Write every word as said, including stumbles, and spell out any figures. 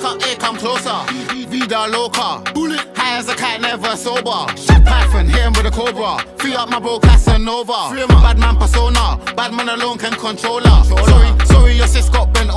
back up, here, come closer. Vida loca, bullet, high as a cat, never sober. Python, hit him with a cobra. Free up my bro Casanova. Bad man persona, bad man alone can control her. Sorry, sorry, your sis got bent